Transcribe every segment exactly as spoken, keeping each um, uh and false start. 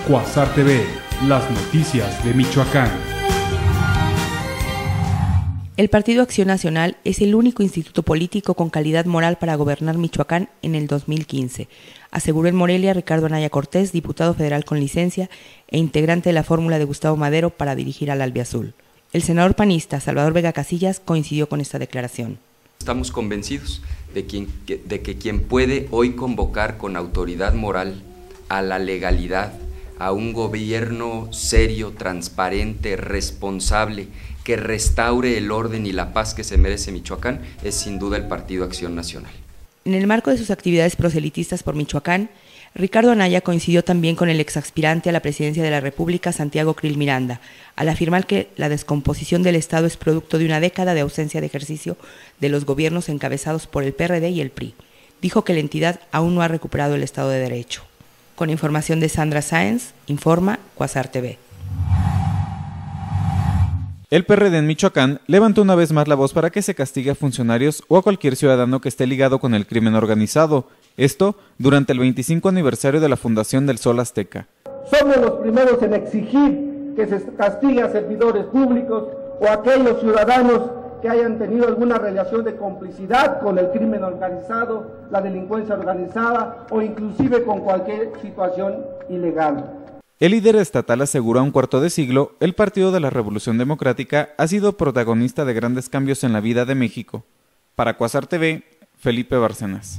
Cuasar T V, las noticias de Michoacán. El Partido Acción Nacional es el único instituto político con calidad moral para gobernar Michoacán en el dos mil quince, aseguró en Morelia Ricardo Anaya Cortés, diputado federal con licencia e integrante de la fórmula de Gustavo Madero para dirigir al Albiazul. El senador panista Salvador Vega Casillas coincidió con esta declaración. Estamos convencidos de, quien, de que quien puede hoy convocar con autoridad moral a la legalidad, a un gobierno serio, transparente, responsable, que restaure el orden y la paz que se merece Michoacán, es sin duda el Partido Acción Nacional. En el marco de sus actividades proselitistas por Michoacán, Ricardo Anaya coincidió también con el exaspirante a la presidencia de la República, Santiago Krill Miranda, al afirmar que la descomposición del Estado es producto de una década de ausencia de ejercicio de los gobiernos encabezados por el P R D y el P R I. Dijo que la entidad aún no ha recuperado el Estado de Derecho. Con información de Sandra Sáenz, informa Cuasar T V. El P R D en Michoacán levantó una vez más la voz para que se castigue a funcionarios o a cualquier ciudadano que esté ligado con el crimen organizado. Esto durante el veinticinco aniversario de la fundación del Sol Azteca. Somos los primeros en exigir que se castigue a servidores públicos o a aquellos ciudadanos que hayan tenido alguna relación de complicidad con el crimen organizado, la delincuencia organizada o inclusive con cualquier situación ilegal. El líder estatal aseguró a un cuarto de siglo, el Partido de la Revolución Democrática ha sido protagonista de grandes cambios en la vida de México. Para Cuasar T V, Felipe Bárcenas.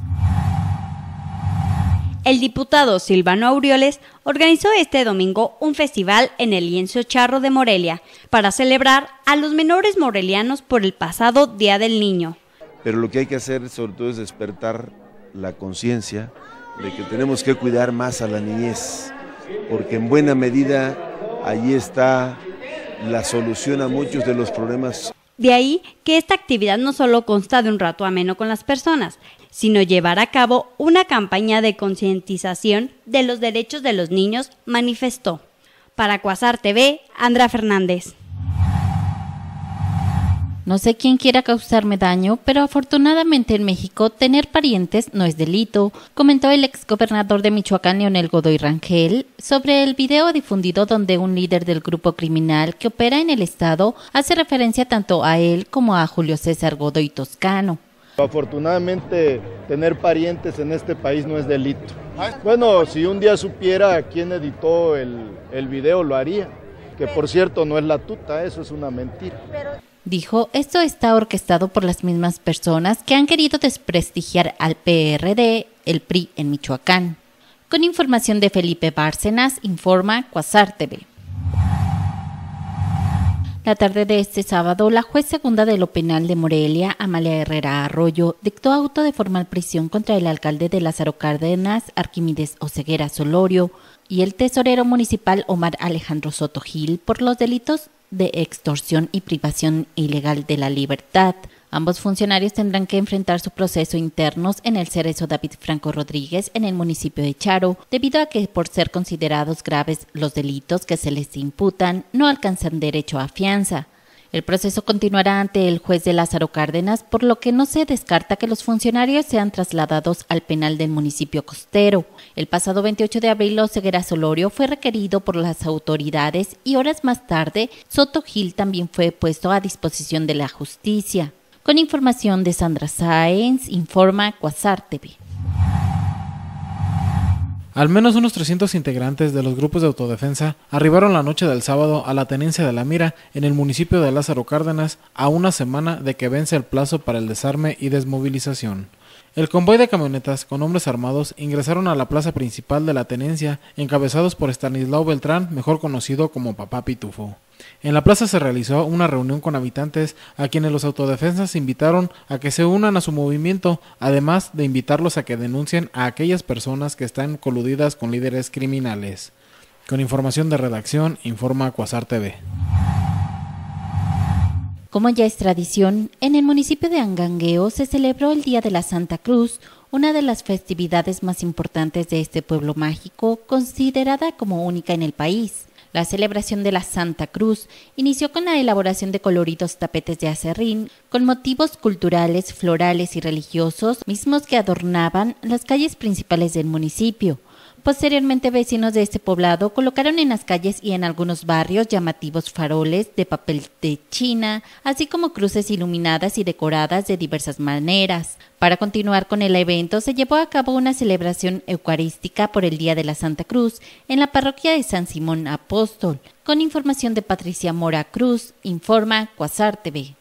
El diputado Silvano Aureoles organizó este domingo un festival en el Lienzo Charro de Morelia para celebrar a los menores morelianos por el pasado Día del Niño. Pero lo que hay que hacer sobre todo es despertar la conciencia de que tenemos que cuidar más a la niñez, porque en buena medida allí está la solución a muchos de los problemas. De ahí que esta actividad no solo consta de un rato ameno con las personas, sino llevar a cabo una campaña de concientización de los derechos de los niños, manifestó. Para Cuasar T V, Andrea Fernández. No sé quién quiera causarme daño, pero afortunadamente en México tener parientes no es delito, comentó el exgobernador de Michoacán, Leonel Godoy Rangel, sobre el video difundido donde un líder del grupo criminal que opera en el estado hace referencia tanto a él como a Julio César Godoy Toscano. Afortunadamente tener parientes en este país no es delito. Bueno, si un día supiera quién editó el, el video lo haría, que por cierto no es la tuta, eso es una mentira. Dijo, esto está orquestado por las mismas personas que han querido desprestigiar al P R D, el P R I en Michoacán. Con información de Felipe Bárcenas, informa Cuasar T V. La tarde de este sábado, la juez segunda de lo penal de Morelia, Amalia Herrera Arroyo, dictó auto de formal prisión contra el alcalde de Lázaro Cárdenas, Arquímedes Oseguera Solorio, y el tesorero municipal Omar Alejandro Soto Gil por los delitos de extorsión y privación ilegal de la libertad. Ambos funcionarios tendrán que enfrentar su proceso internos en el Cerezo David Franco Rodríguez en el municipio de Charo, debido a que por ser considerados graves los delitos que se les imputan, no alcanzan derecho a fianza. El proceso continuará ante el juez de Lázaro Cárdenas, por lo que no se descarta que los funcionarios sean trasladados al penal del municipio costero. El pasado veintiocho de abril, Oseguera Solorio fue requerido por las autoridades y horas más tarde, Soto Gil también fue puesto a disposición de la justicia. Con información de Sandra Sáenz, informa Cuasar T V. Al menos unos trescientos integrantes de los grupos de autodefensa arribaron la noche del sábado a la tenencia de La Mira, en el municipio de Lázaro Cárdenas, a una semana de que vence el plazo para el desarme y desmovilización. El convoy de camionetas con hombres armados ingresaron a la plaza principal de la tenencia, encabezados por Estanislao Beltrán, mejor conocido como Papá Pitufo. En la plaza se realizó una reunión con habitantes a quienes los autodefensas invitaron a que se unan a su movimiento, además de invitarlos a que denuncien a aquellas personas que están coludidas con líderes criminales. Con información de redacción, informa Cuasar T V. Como ya es tradición, en el municipio de Angangueo se celebró el Día de la Santa Cruz, una de las festividades más importantes de este pueblo mágico, considerada como única en el país. La celebración de la Santa Cruz inició con la elaboración de coloridos tapetes de acerrín, con motivos culturales, florales y religiosos, mismos que adornaban las calles principales del municipio. Posteriormente, vecinos de este poblado colocaron en las calles y en algunos barrios llamativos faroles de papel de China, así como cruces iluminadas y decoradas de diversas maneras. Para continuar con el evento, se llevó a cabo una celebración eucarística por el Día de la Santa Cruz en la parroquia de San Simón Apóstol. Con información de Patricia Mora Cruz, informa Quasar T V.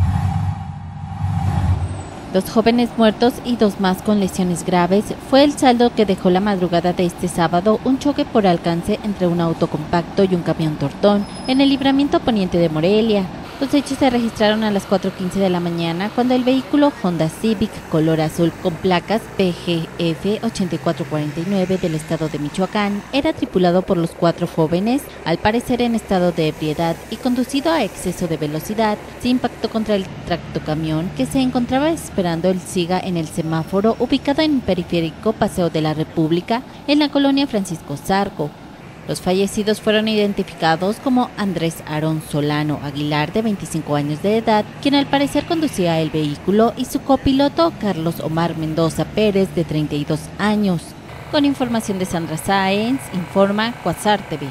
Dos jóvenes muertos y dos más con lesiones graves fue el saldo que dejó la madrugada de este sábado un choque por alcance entre un auto compacto y un camión tortón en el libramiento poniente de Morelia. Los hechos se registraron a las cuatro quince de la mañana cuando el vehículo Honda Civic color azul con placas P G F ochenta y cuatro cuarenta y nueve del estado de Michoacán era tripulado por los cuatro jóvenes, al parecer en estado de ebriedad y conducido a exceso de velocidad, se impactó contra el tractocamión que se encontraba esperando el siga en el semáforo ubicado en Periférico Paseo de la República en la colonia Francisco Zarco. Los fallecidos fueron identificados como Andrés Aarón Solano Aguilar, de veinticinco años de edad, quien al parecer conducía el vehículo, y su copiloto Carlos Omar Mendoza Pérez, de treinta y dos años. Con información de Sandra Sáenz, informa Quasar T V.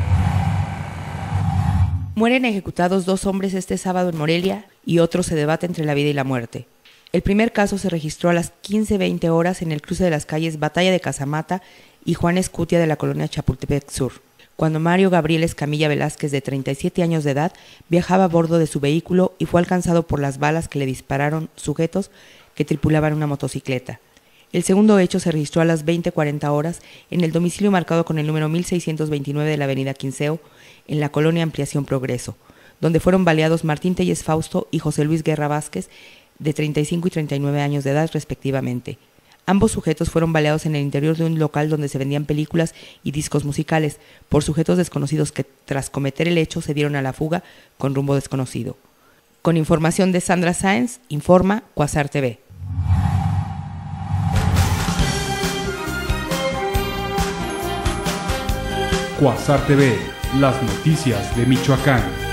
Mueren ejecutados dos hombres este sábado en Morelia y otro se debate entre la vida y la muerte. El primer caso se registró a las quince veinte horas en el cruce de las calles Batalla de Casamata y Juan Escutia de la colonia Chapultepec Sur, cuando Mario Gabriel Escamilla Velázquez, de treinta y siete años de edad, viajaba a bordo de su vehículo y fue alcanzado por las balas que le dispararon sujetos que tripulaban una motocicleta. El segundo hecho se registró a las veinte cuarenta horas en el domicilio marcado con el número mil seiscientos veintinueve de la avenida Quinceo, en la colonia Ampliación Progreso, donde fueron baleados Martín Telles Fausto y José Luis Guerra Vázquez, de treinta y cinco y treinta y nueve años de edad respectivamente. Ambos sujetos fueron baleados en el interior de un local donde se vendían películas y discos musicales por sujetos desconocidos que, tras cometer el hecho, se dieron a la fuga con rumbo desconocido. Con información de Sandra Sáenz, informa Quasar T V. Quasar T V, las noticias de Michoacán.